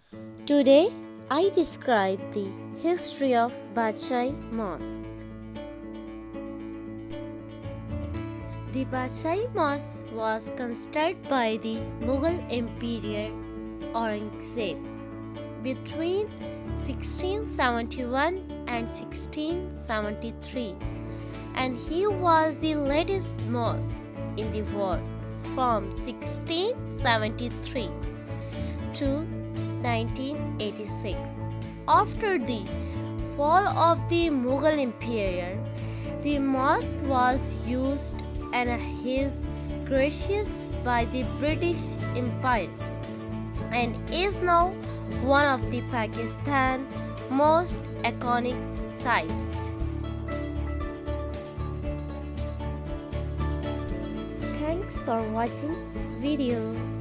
Today, I describe the history of Badshahi Mosque. The Badshahi Mosque was constructed by the Mughal Emperor Aurangzeb between 1671 and 1673, and he was the latest mosque in the world from 1673 to 1986. After the fall of the Mughal Empire, the mosque was used and his gracious by the British Empire and is now one of the Pakistan's most iconic sites. Thanks for watching video.